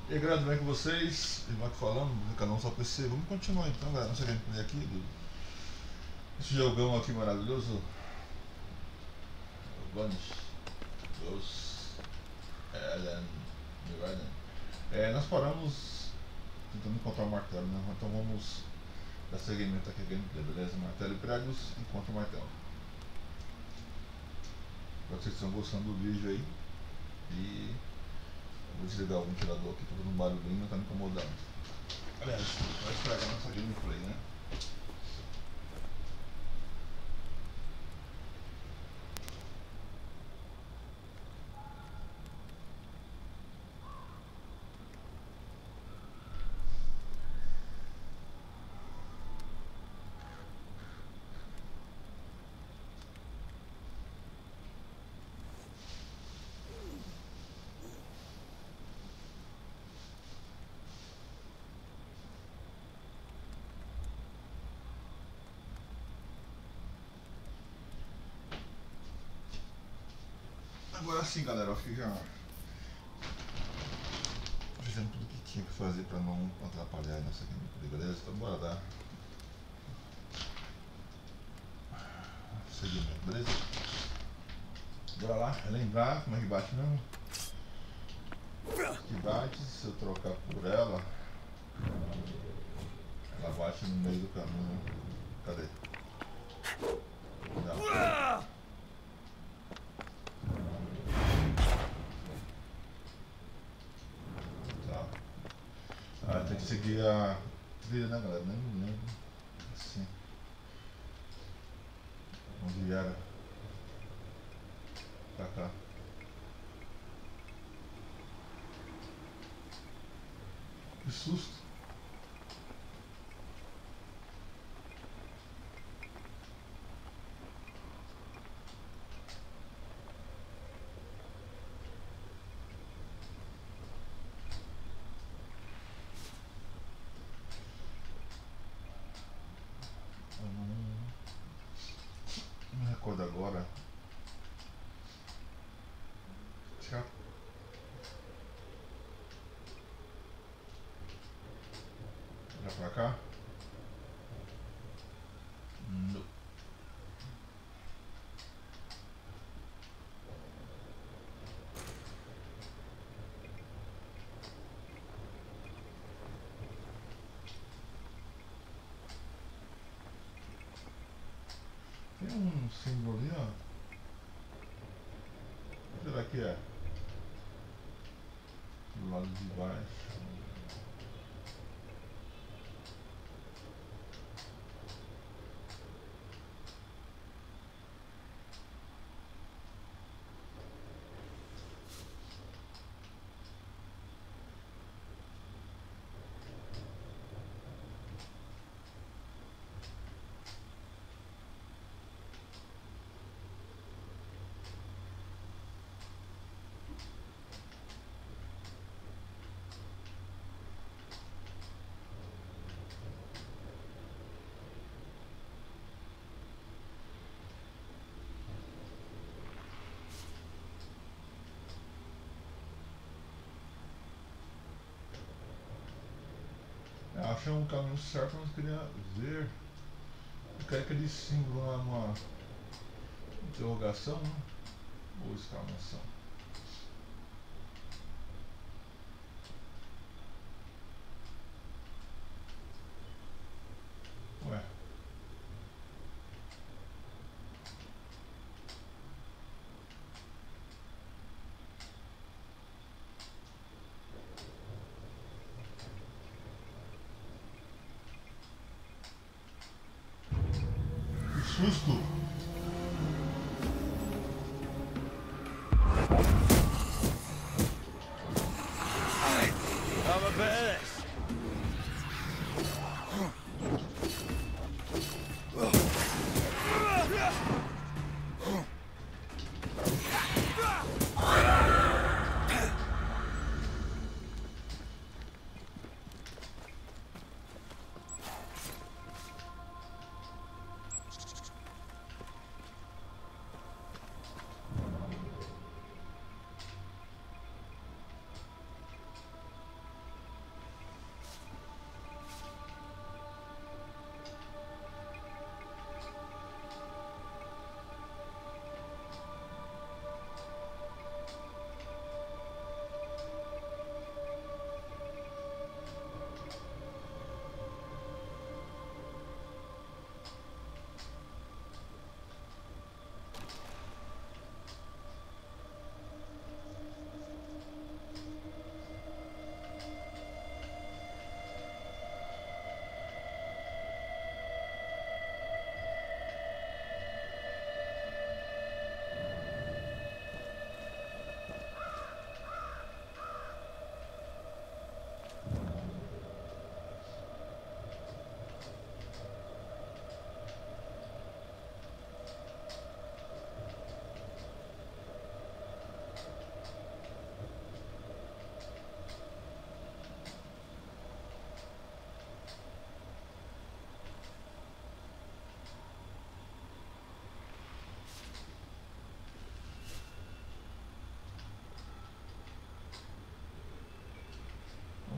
E aí, galera, tudo bem com vocês? Ivan aqui falando, do canal Só PC. Vamos continuar então, galera, nossa gameplay aqui esse jogão aqui maravilhoso, Vanish, Ghost, Ellen, nós paramos tentando encontrar o martelo, né? Então vamos dar seguimento aqui a gameplay, beleza? Martelo e pregos, encontra o martelo. Espero que vocês estão gostando do vídeo aí. E eu vou desligar o ventilador aqui, tá fazendo um barulhinho, não tá me incomodando. Aliás, vai estragar nossa gameplay, né? Agora sim, galera, eu acho que já fizemos tudo que tinha que fazer pra não atrapalhar a nossa gameplay, beleza? Então bora dar seguimento, beleza? Bora lá, lembrar como é que bate mesmo? Que bate, se eu trocar por ela bate no meio do caminho. Cadê? Não. Tem que seguir a trilha, né, galera? Nem me lembro. Assim. Onde era? Pra cá. Que susto! Não me recordo agora. Tchau. Já pra cá? Não. Tem um símbolo ali, ó. O que será que é? Do lado de baixo. Eu achei um caminho certo, mas queria ver. Eu quero aquele símbolo lá, uma interrogação, né? Ou exclamação. Ué. Que susto! Have a bit of this.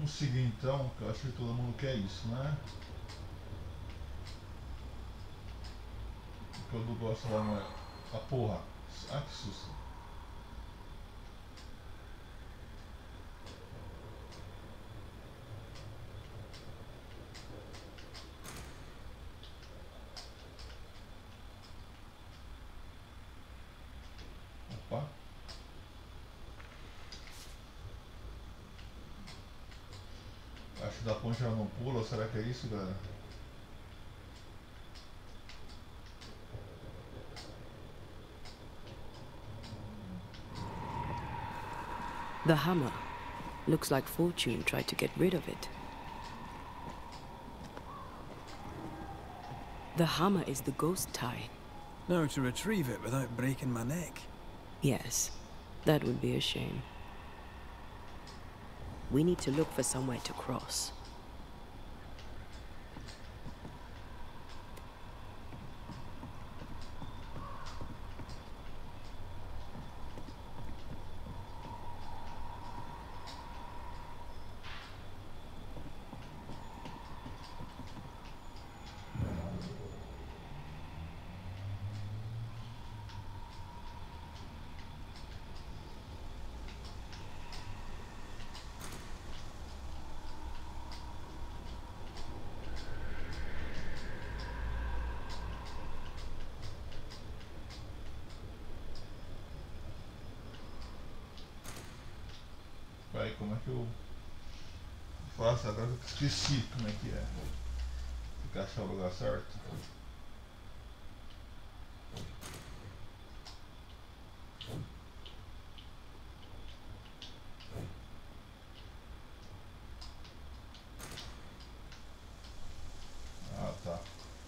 Vamos seguir então, que eu acho que todo mundo quer isso, né? O que eu não gosto lá não é. Ah, porra! Ah, que susto! Opa! Acho que da ponte ela não pula, será que é isso, galera? The hammer. Looks like Fortune tried to get rid of it. The hammer is the ghost tie. Now to retrieve it without breaking my neck. Yes, that would be a shame. We need to look for somewhere to cross. Vai, como é que eu faço? Agora eu esqueci como é que é. Tem que achar o lugar certo. Ah, tá.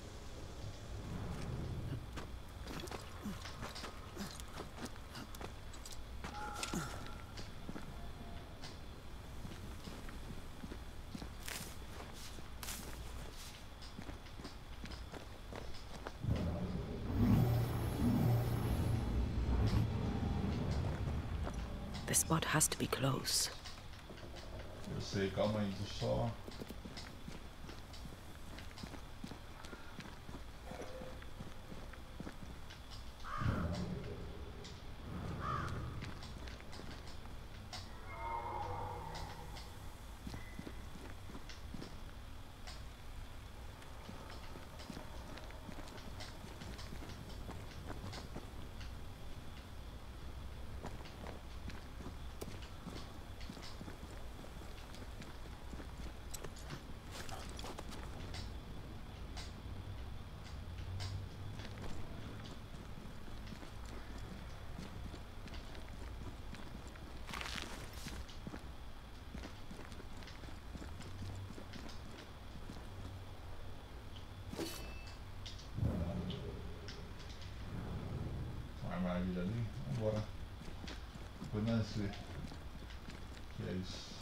The spot has to be close. Eu sei, calma aí, deixa eu só. Armadilha ali, vambora. Depois nós vê. Que é isso.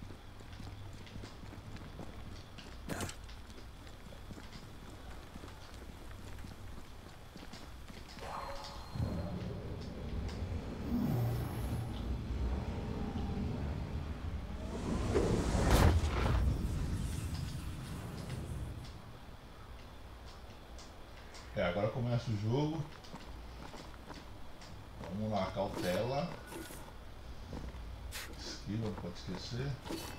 É, agora começa o jogo. Vamos lá, cautela. Esquiva, não pode esquecer.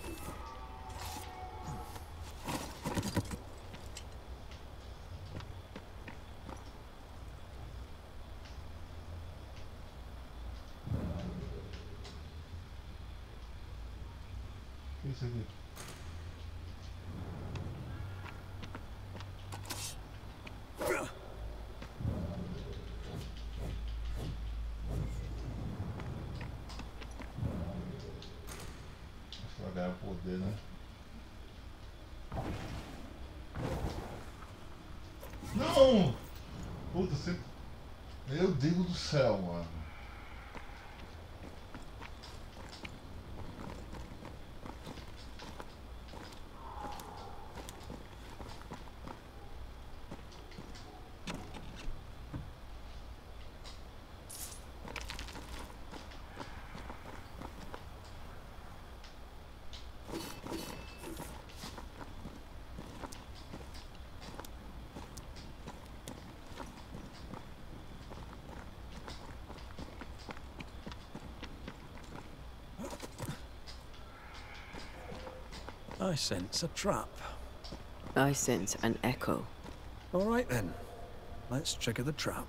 O que é isso aqui? Acho que vai ganhar o poder, né? Não! Puta, sempre. Meu Deus do céu, mano. I sense a trap. I sense an echo. All right then. Let's trigger the trap.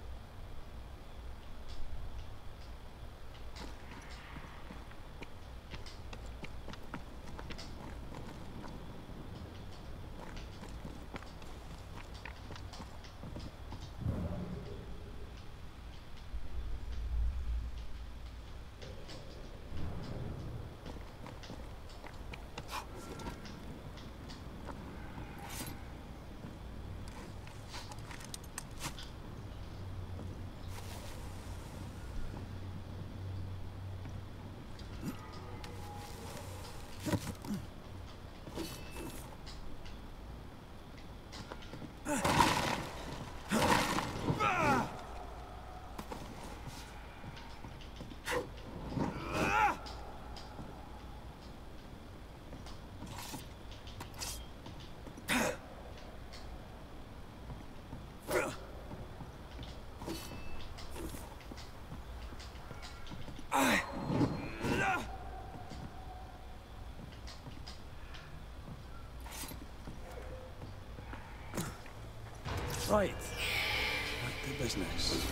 Right. Back to business.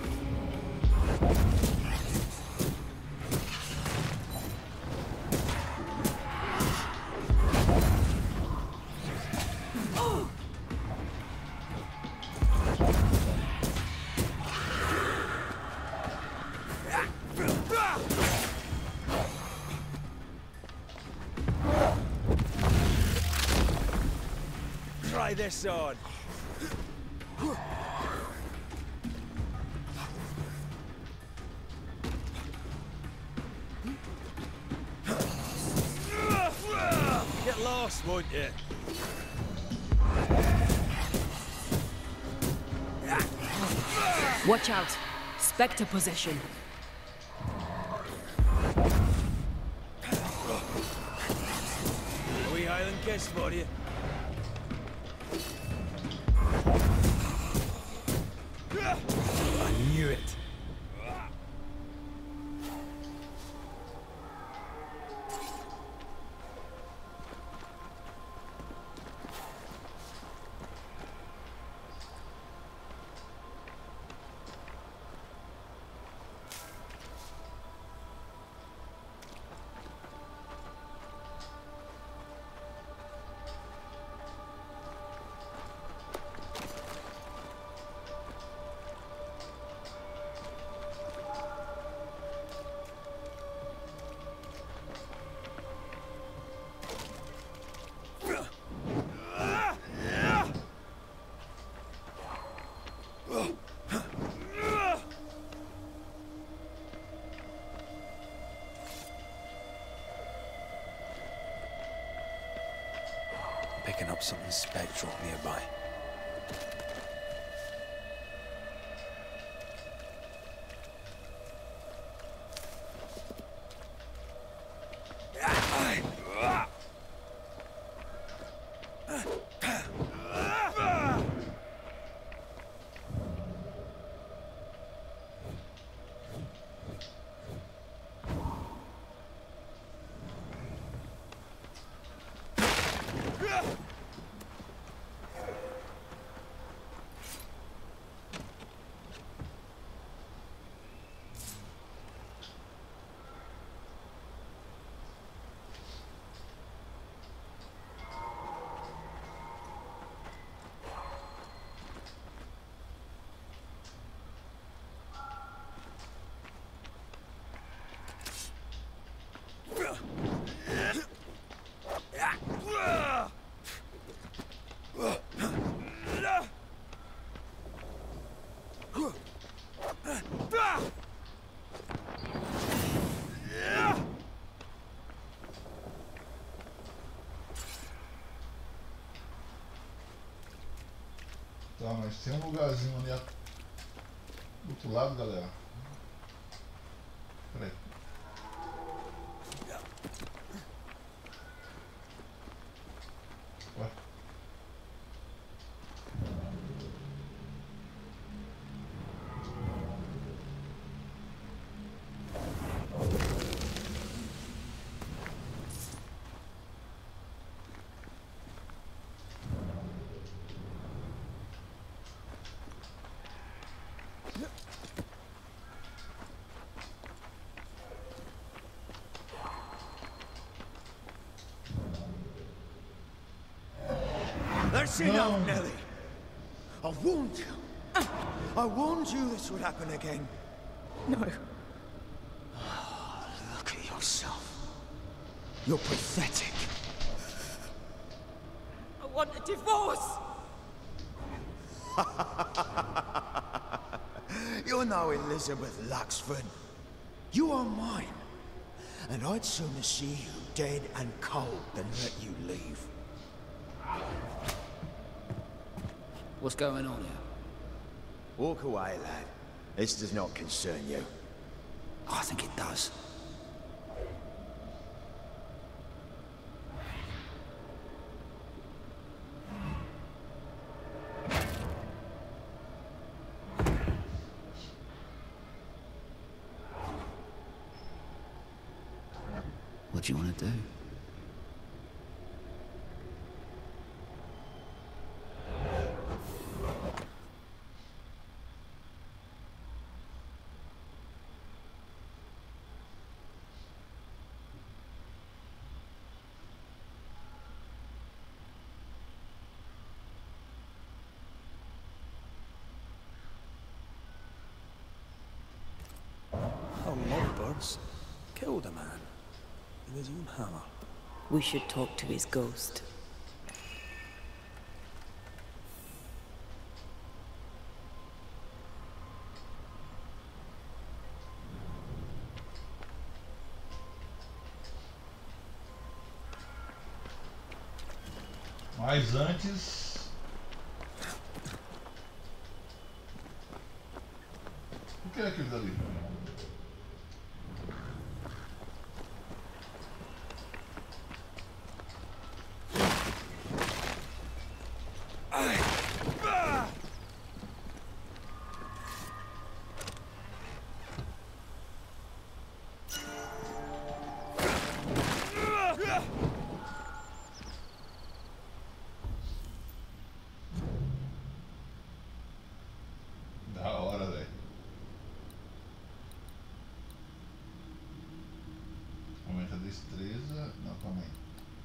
Try this on. Get lost, won't you? Watch out! Spectre possession. A wee Highland kiss for you. I knew it. Picking up something spectral nearby. Tá, mas tem um lugarzinho ali do outro lado, galera. Peraí. Ué. That's enough, Nelly. I warned you. I warned you this would happen again. No. Look at yourself. You're pathetic. I want a divorce! You're no Elizabeth Luxford. You are mine. And I'd sooner see you dead and cold than let you leave. What's going on here? Walk away, lad. This does not concern you. I think it does. What do you want to do? How Lovebirds killed a man with his own hammer. We should talk to his ghost. Mas antes... O que é aquilo dali? Da hora, velho. Aumenta a destreza. Não, calma aí.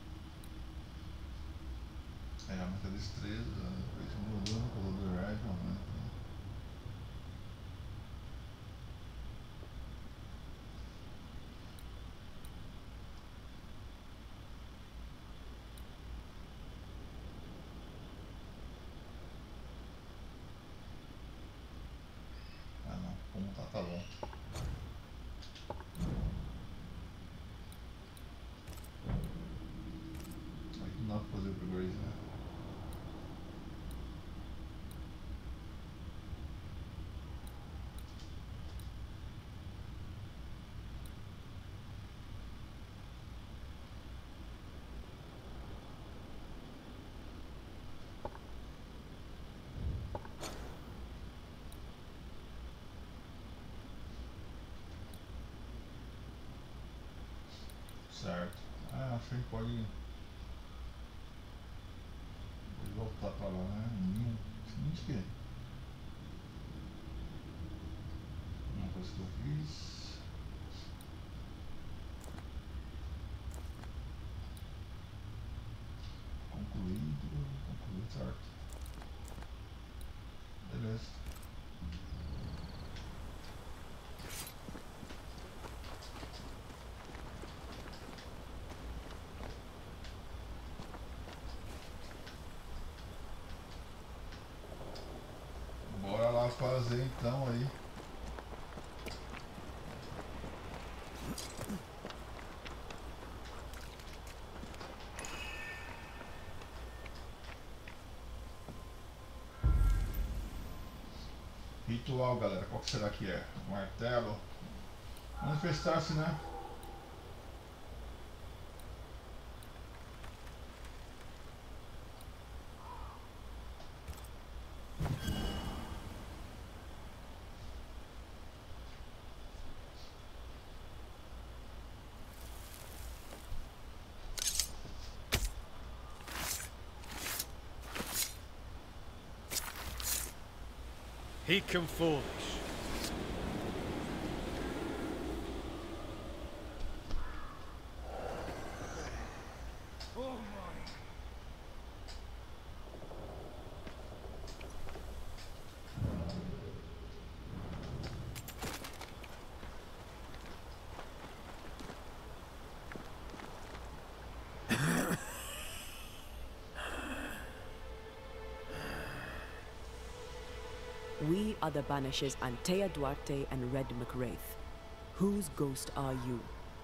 Aumenta a destreza. Esse mudou, color do rifle, aumenta. Ah não, como tá bom. Aí não dá pra fazer upgrade, né? Certo. Ah, acho que a gente pode voltar pra lá, né? Seguinte que uma coisa que eu fiz. Concluído, certo. Beleza. Bora lá fazer então aí. Ritual, galera, qual que será que é? Martelo. Manifestar-se, né? Hecum foolish. other banishers Antea Duarte and Red McWraith. Whose ghost are you?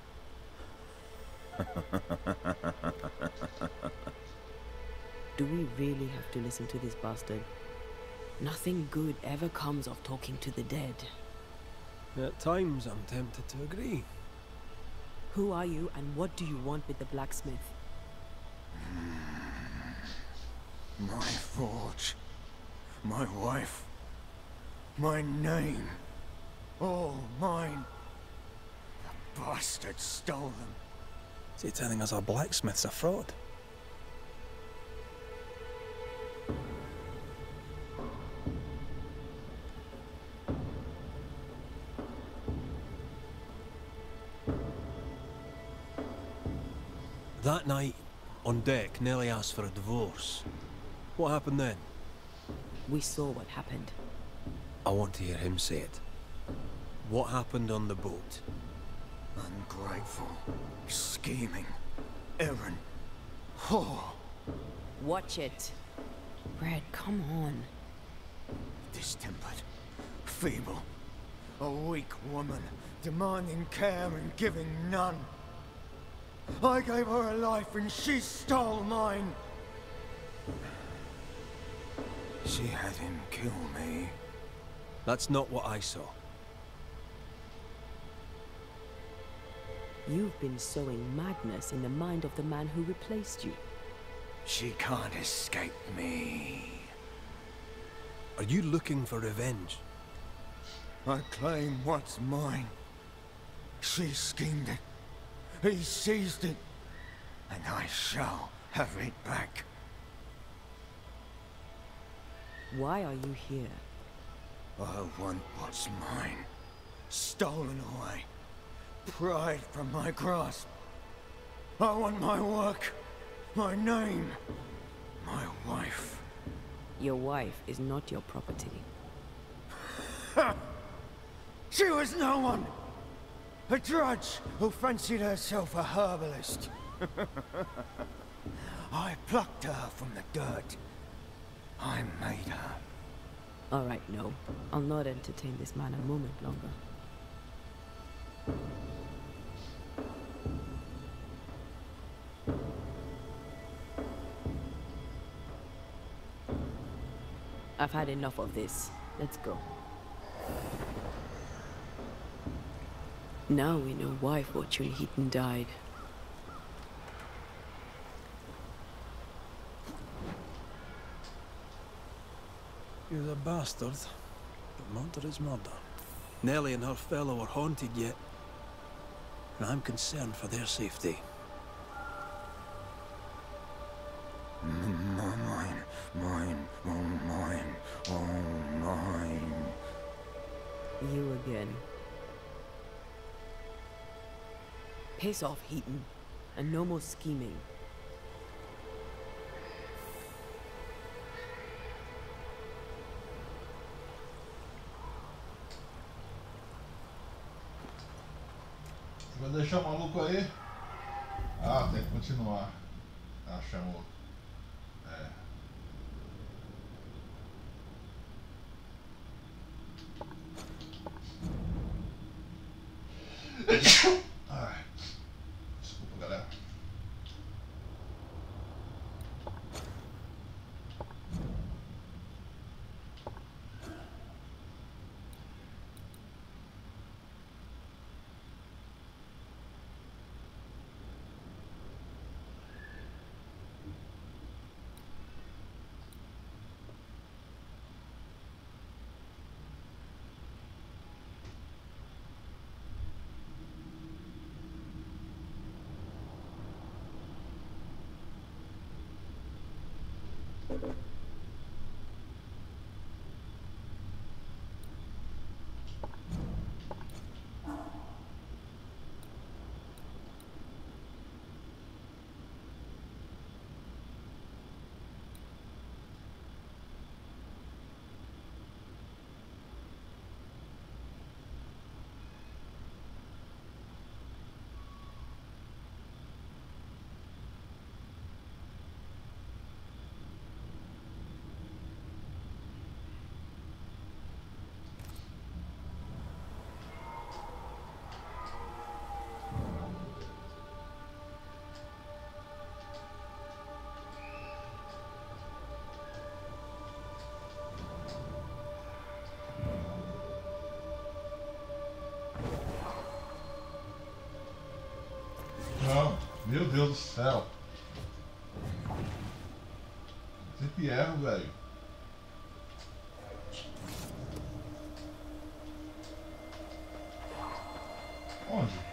Do we really have to listen to this bastard? Nothing good ever comes of talking to the dead. At times, I'm tempted to agree. Who are you and what do you want with the blacksmith? My forge. My wife. My name. All mine. The bastard stole them. Is he telling us our blacksmith's a fraud? That night, on deck, Nelly asked for a divorce. What happened then? We saw what happened. I want to hear him say it. What happened on the boat? Ungrateful. Scheming. Errant. Whore. Watch it. Red, come on. Distempered. Feeble. A weak woman. Demanding care and giving none. I gave her a life and she stole mine. She had him kill me. That's not what I saw. You've been sowing madness in the mind of the man who replaced you. She can't escape me. Are you looking for revenge? I claim what's mine. She schemed it. He seized it. And I shall have it back. Why are you here? I want what's mine. Stolen away. Pried from my grasp. I want my work. My name. My wife. Your wife is not your property. She was no one! A drudge who fancied herself a herbalist. I plucked her from the dirt. I made her. All right, no. I'll not entertain this man a moment longer. I've had enough of this. Let's go. Now we know why Fortune Heaton died. He was a bastard, but murder is murder. Nelly and her fellow are haunted yet, and I'm concerned for their safety. Mine, mine, oh mine. You again. Piss off, Heaton, and no more scheming. Vai deixar o maluco aí? Ah, tem que continuar. Ah, chamou. É. Ai. Desculpa, galera. Meu Deus do céu. Sempre erro, velho. Onde?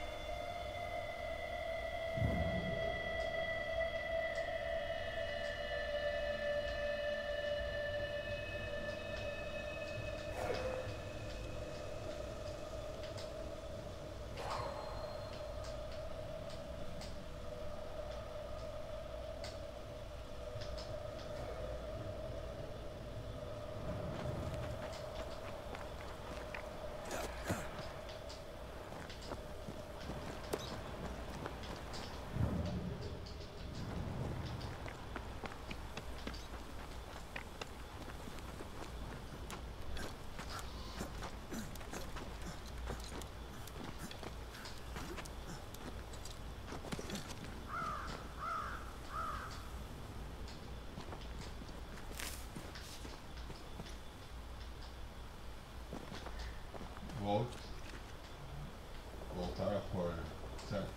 Voltar a corda, certo?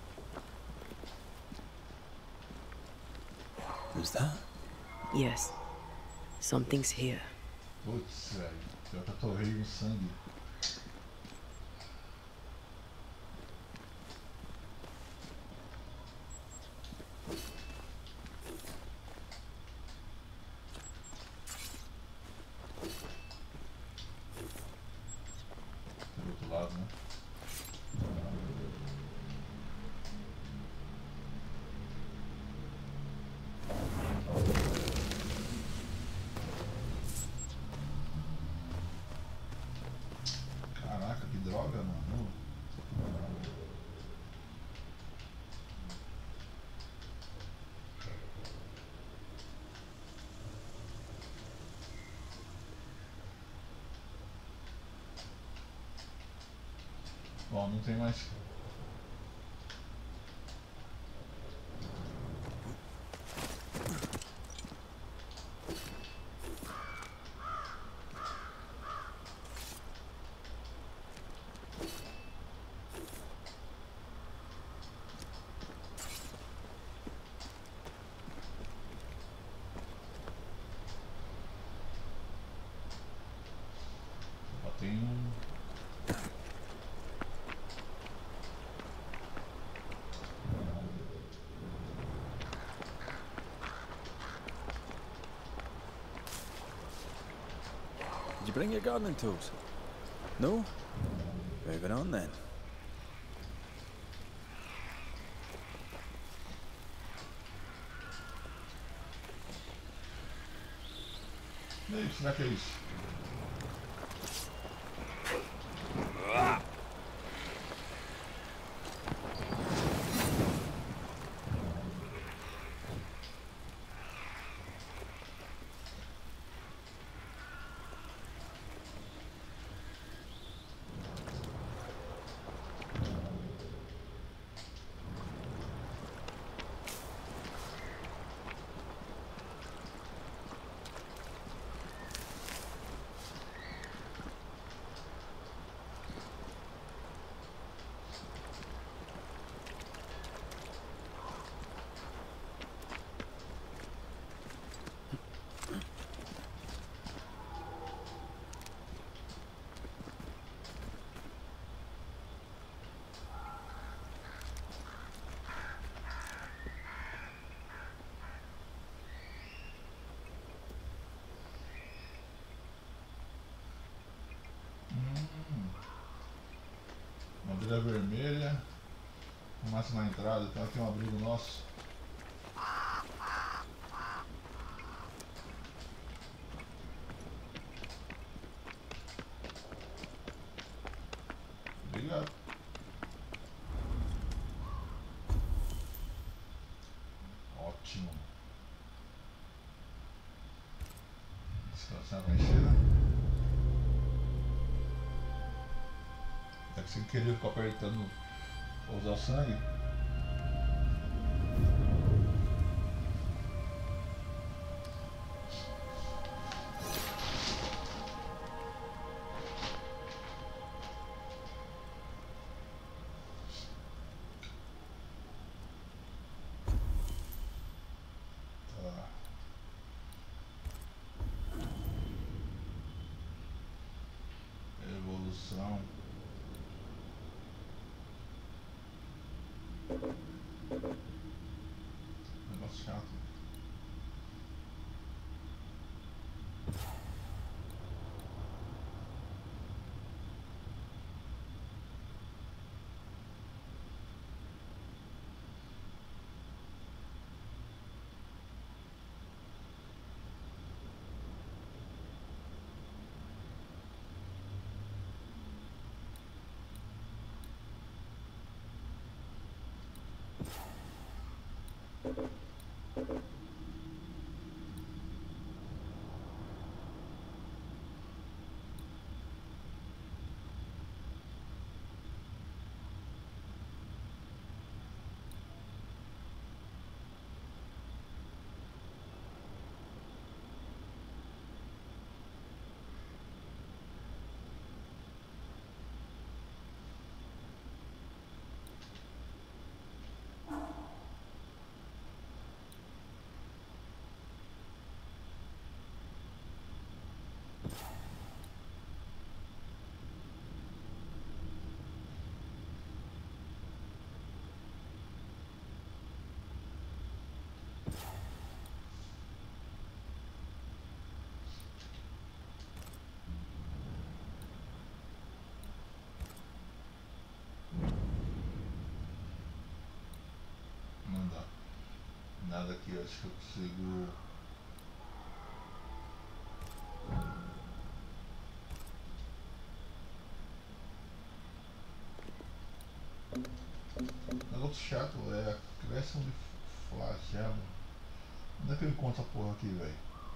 Who's that? Yes. Something's here. Putz, velho. Pior que eu torrei no sangue. Do outro lado, né? Caraca, que droga, mano. Bom, não tem mais. Só tem um. Did you bring your gardening tools? No? Moving on then. E aí, será que é isso? Bandeira vermelha. Fumaça na entrada. Então aqui é um abrigo nosso. Obrigado. Ótimo. Descansar a encheira. É que sem querer ficar apertando pra usar o sangue. chato. Não dá. Nada aqui, eu acho que eu consigo. Negócio chato é a criação de flagelo. Onde é que eu encontro essa porra aqui, velho?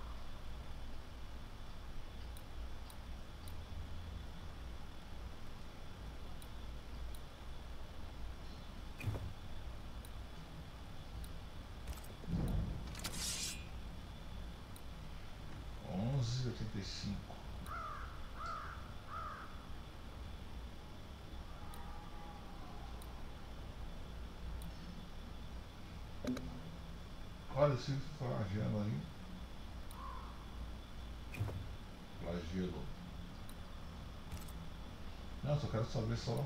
R$11,85. Olha esse flagelo aí. Flagelo. Não, só quero saber só.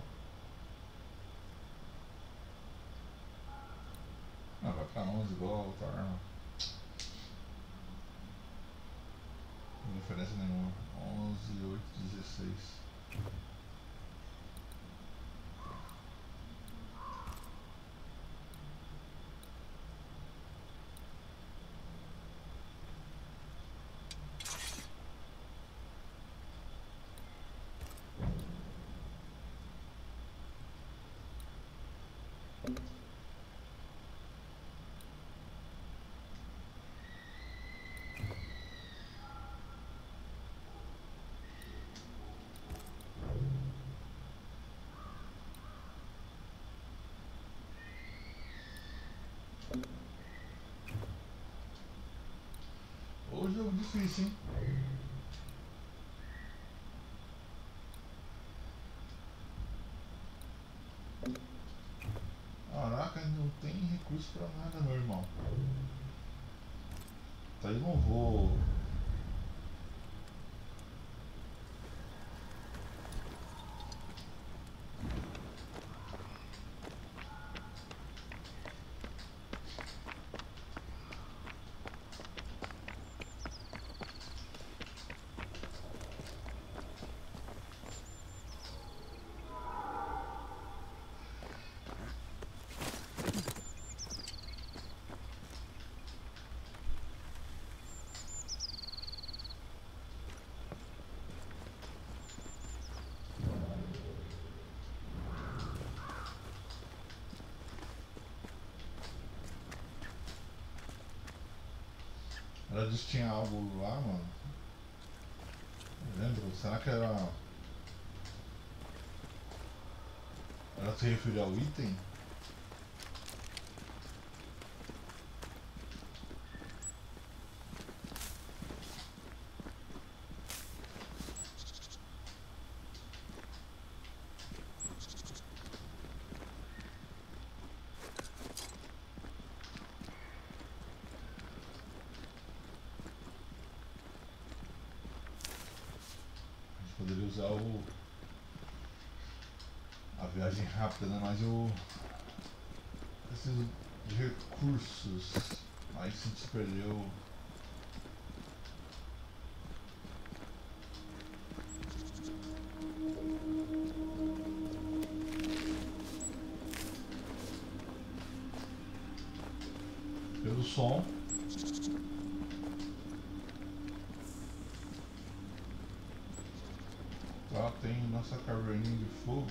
Ah, vai pra 11 igual a outra arma. Não tem diferença nenhuma. 11, 8, 16. Hoje é jogo difícil, hein? Caraca, não tem recurso pra nada, meu irmão. Tá, eu não vou. Ela disse que tinha algo lá, mano. Não lembro, será que era. Ela se referiu ao item? Poderia usar a viagem rápida, né? Mas eu preciso de recursos. Aí sim se perdeu. Pelo som. Lá tem nossa caverninha de fogo.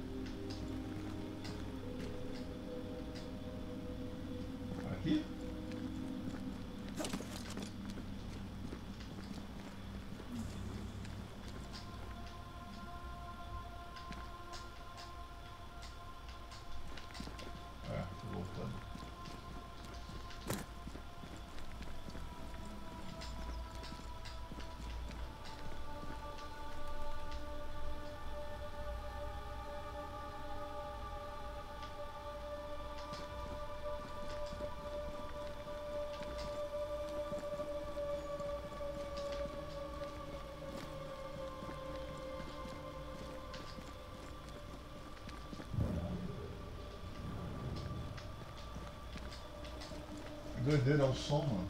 Aqui? É, tô voltando. Doideira, é o som, mano.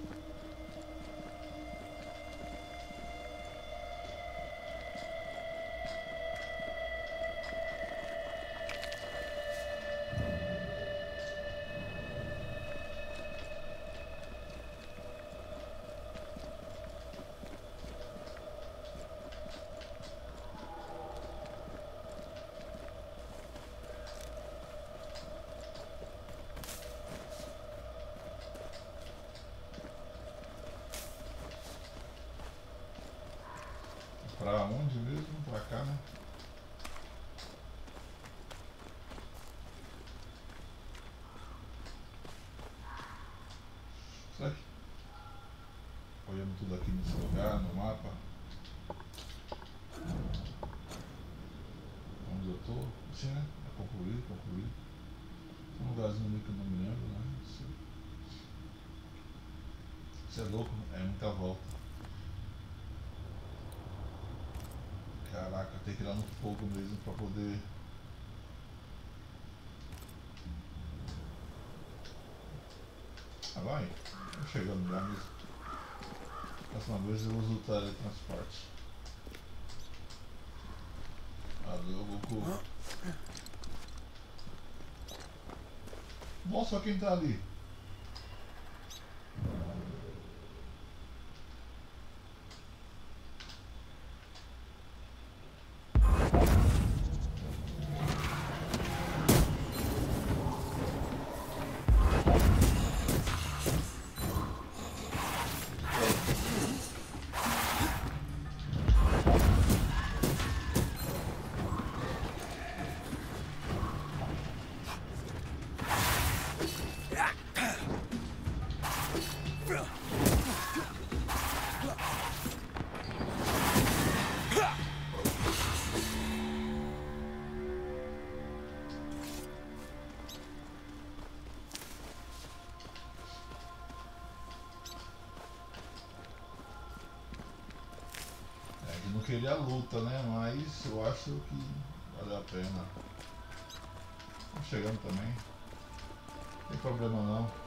Pra onde mesmo? Pra cá, né? Será que olhando tudo aqui nesse lugar, no mapa? Onde eu tô? Sim, né? É concluído. Tem um lugarzinho ali que eu não me lembro, né? Isso é louco, é muita volta. Caraca, tem que ir lá no fogo mesmo pra poder. Ah, vai, tô chegando já mesmo. Próxima vez eu uso o teletransporte. Valeu, Goku. Nossa, quem tá ali? Não queria a luta, né? Mas eu acho que vale a pena. Estamos chegando também. Não tem problema não.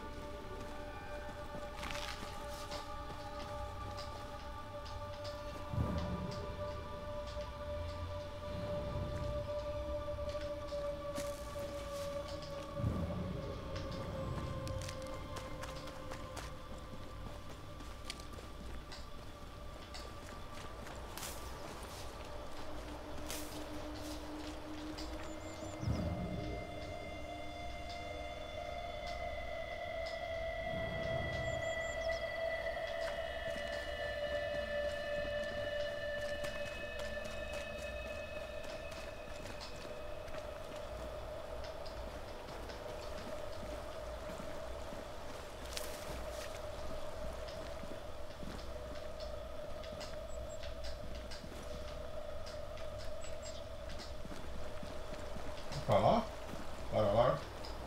Pra lá? Para lá?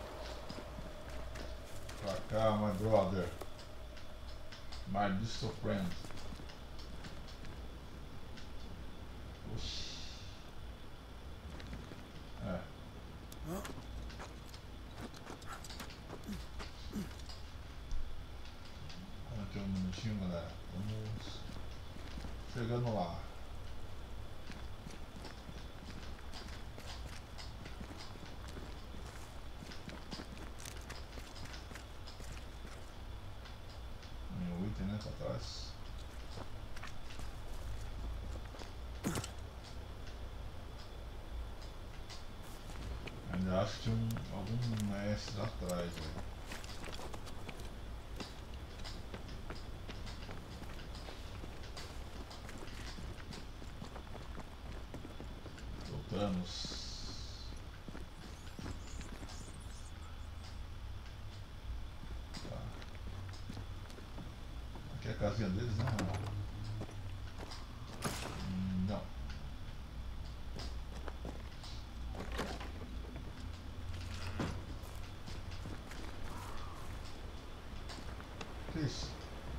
Pra cá, my brother. My distant friend. Oxi. É. pertinho, galera. Vamos chegando lá. Meu item, né, pra trás. Ainda acho que tinha algum mestre atrás, velho. Voltamos. Tá. Aqui é a casinha deles, né? Não. Que isso?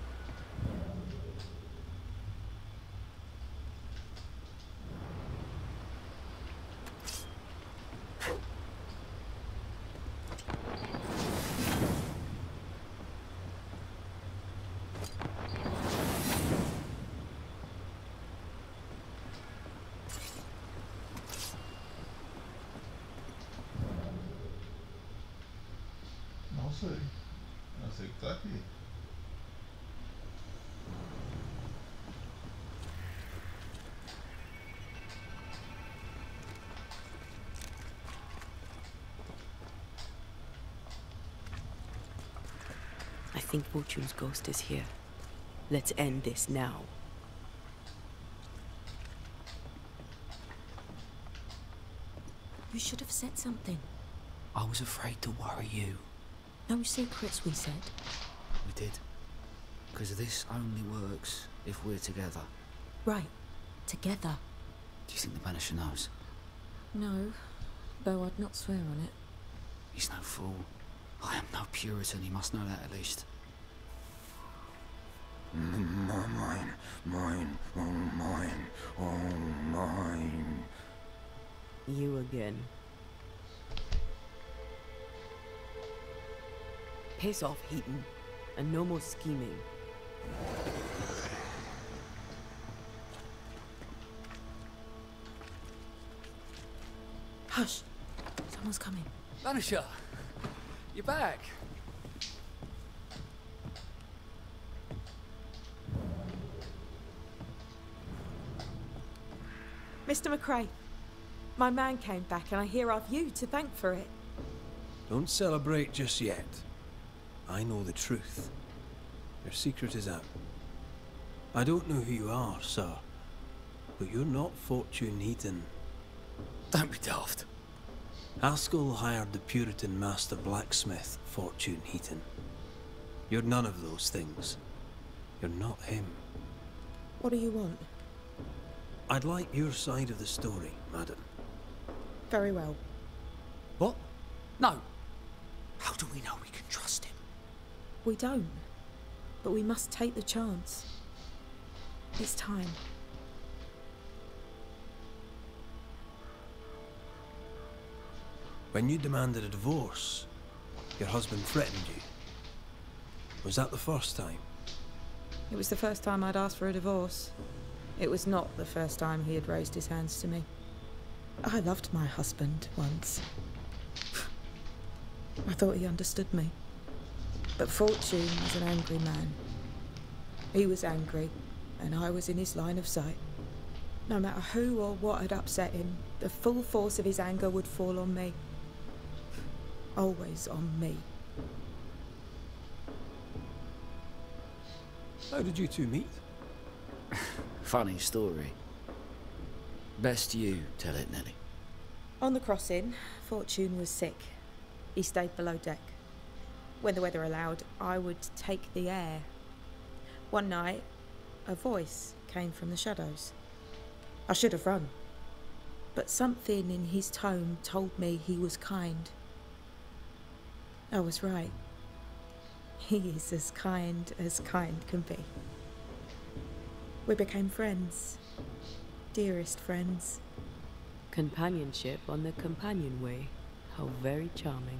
Não sei. Eu sei que tá aqui. I think Fortune's ghost is here. Let's end this now. You should have said something. I was afraid to worry you. No secrets, we said. We did. Because this only works if we're together. Right. Together. Do you think the Banisher knows? No. Though I'd not swear on it. He's no fool. I am no Puritan, he must know that at least. Mine, oh mine, oh mine. You again. Piss off, Heaton, and no more scheming. Hush. Someone's coming. Banisher, you're back. Mr. McRae, my man came back and I hear I've you to thank for it. Don't celebrate just yet. I know the truth. Your secret is out. I don't know who you are, sir, but you're not Fortune Heaton. Don't be daft. Haskell hired the Puritan master blacksmith, Fortune Heaton. You're none of those things. You're not him. What do you want? I'd like your side of the story, madam. Very well. What? No. How do we know we can trust him? We don't. But we must take the chance. It's time. When you demanded a divorce, your husband threatened you. Was that the first time? It was the first time I'd asked for a divorce. It was not the first time he had raised his hands to me. I loved my husband once. I thought he understood me. But Fortune was an angry man. He was angry, and I was in his line of sight. No matter who or what had upset him, the full force of his anger would fall on me. Always on me. How did you two meet? Funny story. Best you tell it, Nelly. On the crossing, Fortune was sick. He stayed below deck. When the weather allowed, I would take the air. One night, a voice came from the shadows. I should have run, but something in his tone told me he was kind. I was right. He is as kind can be. We became friends. Dearest friends. Companionship on the companion way. How very charming.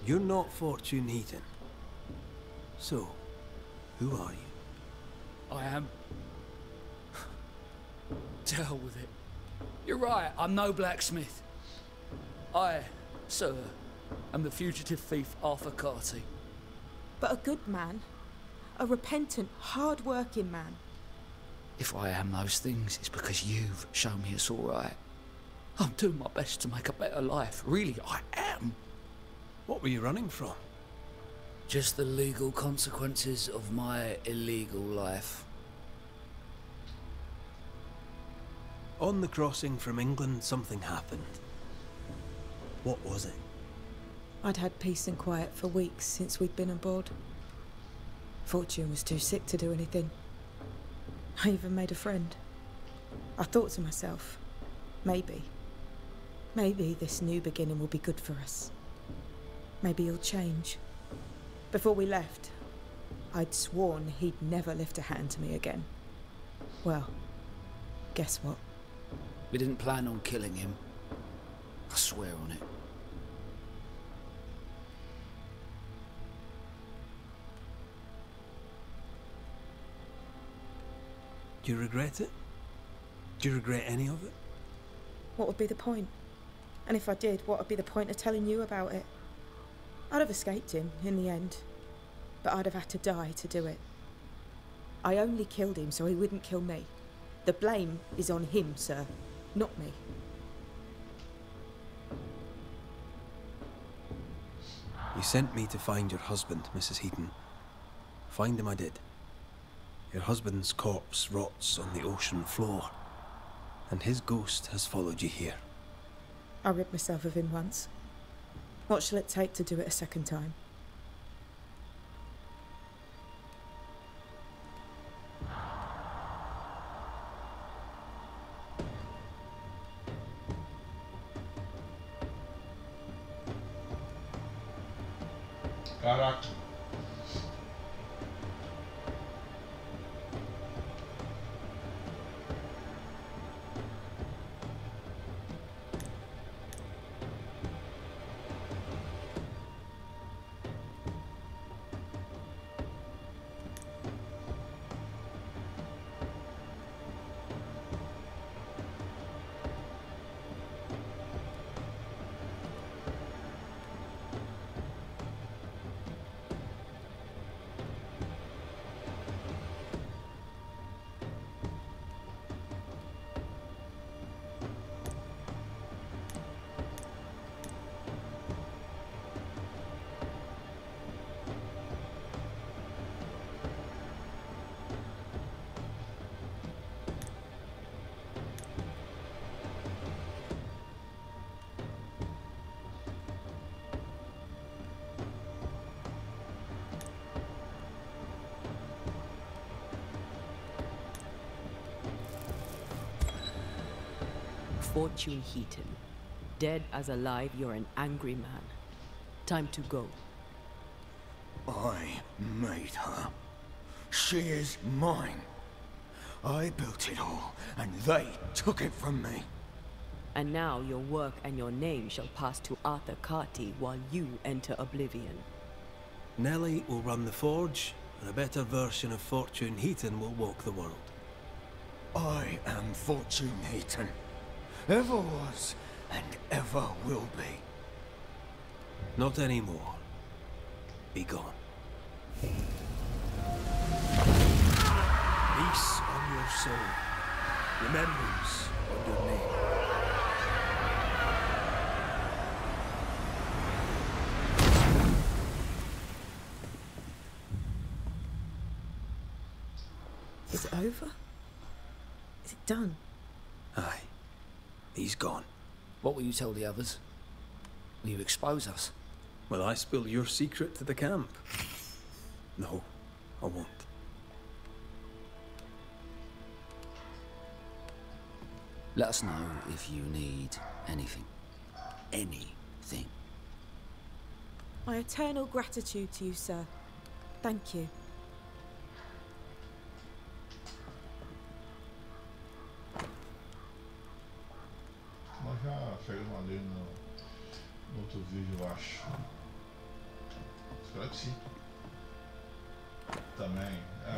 You're not Fortune Heaton. So, who are you? I am. To hell with it. You're right, I'm no blacksmith. I, sir, am the fugitive thief Arthur Carty. But a good man. A repentant, hard-working man. If I am those things, it's because you've shown me it's all right. I'm doing my best to make a better life. Really, I am. What were you running from? Just the legal consequences of my illegal life. On the crossing from England, something happened. What was it? I'd had peace and quiet for weeks since we'd been aboard. Fortune was too sick to do anything. I even made a friend. I thought to myself, maybe this new beginning will be good for us. Maybe he'll change. Before we left, I'd sworn he'd never lift a hand to me again. Well, guess what? We didn't plan on killing him. I swear on it. Do you regret it? Do you regret any of it? What would be the point? And if I did, what would be the point of telling you about it? I'd have escaped him in the end, but I'd have had to die to do it. I only killed him so he wouldn't kill me. The blame is on him, sir, not me. You sent me to find your husband, Mrs. Heaton. Find him I did. Your husband's corpse rots on the ocean floor, and his ghost has followed you here. I rid myself of him once. What shall it take to do it a second time? Caraca. Fortune Heaton. Dead as alive, you're an angry man. Time to go. I made her. She is mine. I built it all, and they took it from me. And now your work and your name shall pass to Arthur Carty while you enter oblivion. Nellie will run the forge, and a better version of Fortune Heaton will walk the world. I am Fortune Heaton. Ever was, and ever will be. Not anymore. Be gone. Peace on your soul. Remembrance on your name. Is it over? Is it done? Aye. He's gone. What will you tell the others? Will you expose us? Will I spill your secret to the camp? No, I won't. Let us know if you need anything. Anything. My eternal gratitude to you, sir. Thank you. Nós já chegamos ali no outro vídeo, eu acho. Espero que sim. Também,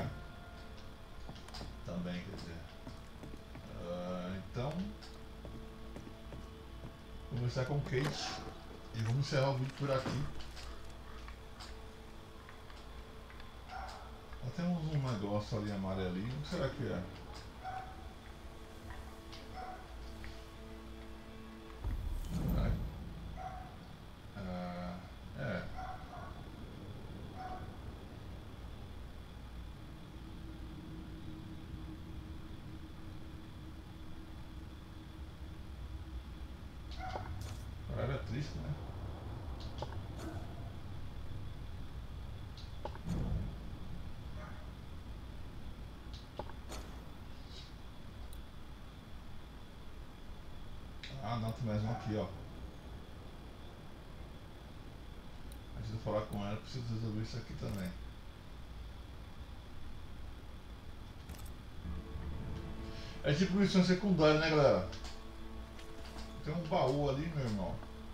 também, quer dizer. Então, vou começar com Kate e vamos encerrar o vídeo por aqui. Temos um negócio ali amarelinho, o que será que é? Era triste, né? Ah, não, tem mais um aqui, ó. Antes de eu falar com ela, preciso resolver isso aqui também. É tipo missão secundária, né, galera? Tem um baú ali, meu irmão.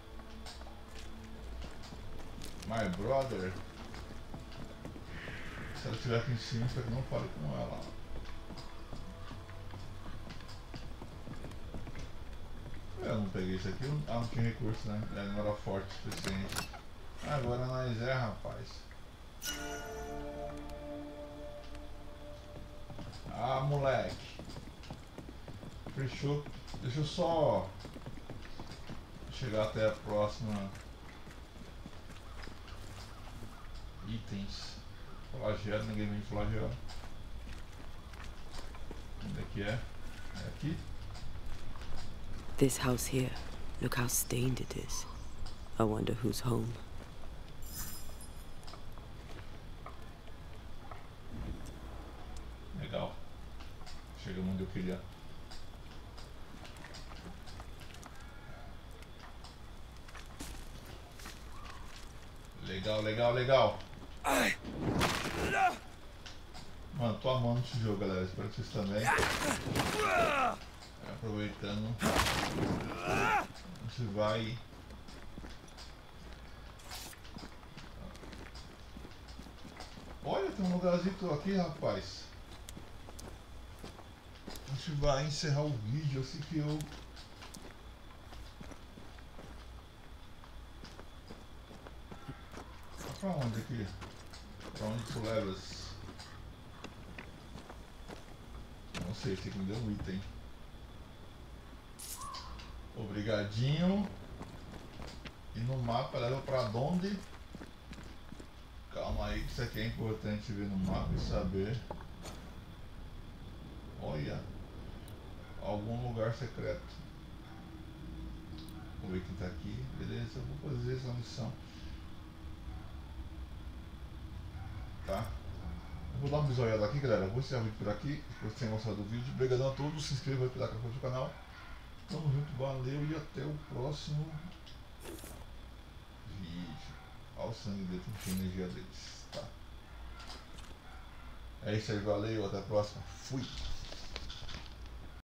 My brother. Se ela estiver aqui em cima, espero que não fale com ela. Eu não peguei isso aqui, não tinha recurso, né? Ela não era forte o suficiente. Agora nós rapaz. Ah, moleque. Fechou. Deixa eu só chegar até a próxima. Itens. Flagelo, ninguém vem flagelo. Onde é que é? É aqui? This house here, look how stained it is. I wonder who's home. Legal. Chegamos onde eu queria. Legal, legal, legal. Mano, tô amando esse jogo, galera. Espero que vocês também. Aproveitando. A gente vai. Olha, tem um lugarzinho aqui, rapaz. A gente vai encerrar o vídeo assim que eu. Pra onde aqui? Pra onde tu levas? Não sei, esse aqui me deu um item. Obrigadinho. E no mapa leva pra onde? Calma aí que isso aqui é importante ver no mapa e saber. Olha. Algum lugar secreto. Vou ver quem tá aqui. Beleza, eu vou fazer essa missão. Tá? Eu vou dar uma bisoiada aqui, galera. Vou encerrar o vídeo por aqui. Espero que vocês tenham gostado do vídeo. Obrigadão a todos. Se inscreva aqui no canal. Tamo junto, valeu e até o próximo vídeo. Olha o sangue dele, a energia deles. Tá? É isso aí, valeu, até a próxima. Fui!